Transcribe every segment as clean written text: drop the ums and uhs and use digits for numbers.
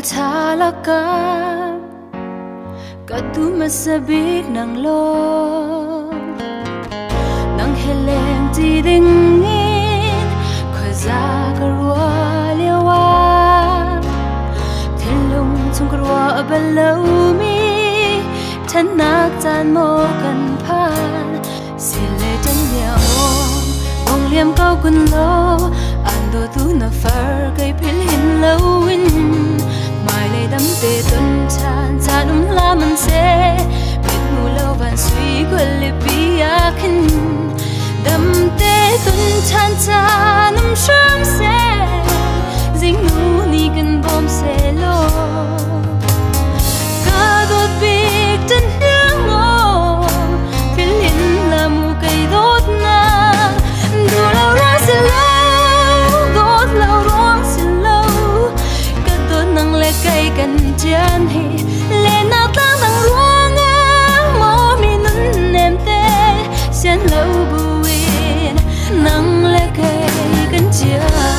talaka katu masabik nang lo nang heleng ti dingin khaza karwa lewa thelung chung karwa abalomi thanak chan mo kan phan sile tan ya ong liam kau kun lo ando tu na far kai phil hin lowin mai le dam te tun chan chan la man se biết mu lâu van suy quên le bi akin dam te tun chan chan sham se ding nu ni kan bom se lo ka dot big tan hiang o phil hin la mu kai dot na du lâu ra se lo cây cần chân hi lên nào tăng tăng ruộng mò mi nun em tê xen lâu buin nắng lệ cây cần chân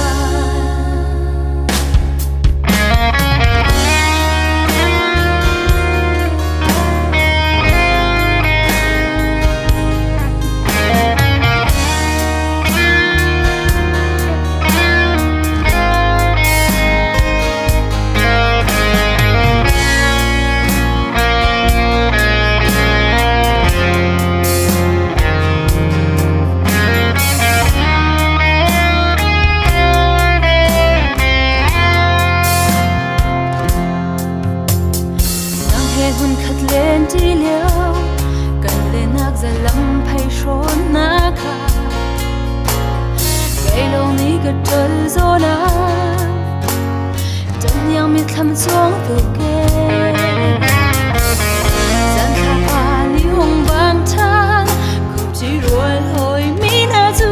hun khát lên chi liêu cần lên nạc ra lắm hay trốn na kha gây lâu ní gật trơn gió na chân nhau miệt thầm xuống từ kê gian khá hoa ní hồng vàng than không chỉ rồi hồi mi na du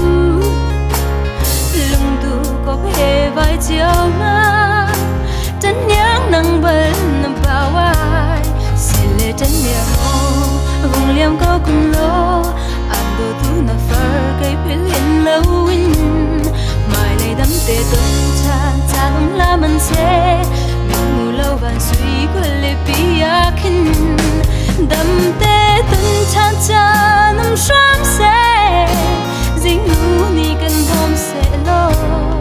lung tu có vẻ vai chiều na chân nhang nắng bần bao ai chân nhà vùng liam cao cùng lo ando tu na far cây phil hin lowin mai lấy đắm tê tuần chan chan la man se mình mù lâu van suy quên lệ bi akin đắm tê tuần chan chan sham se ding nu ni kan bom se lo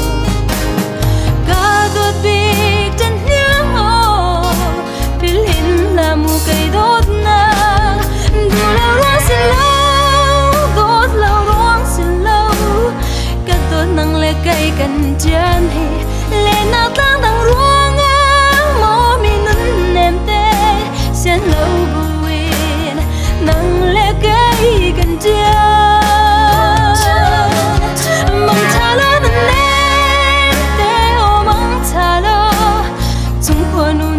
ka dot big chân hiang o phil hin la mu cây đốt na du lâu ra xin lâu đốt lâu ruộng xin lâu cất đốt nắng lệ cây cần chân hi lệ nào tăng tăng ruộng mò mi nun em tê xen lâu buin nắng lệ cây cần chân mong cha lo nan em tê o mong cha lo chung khoa nu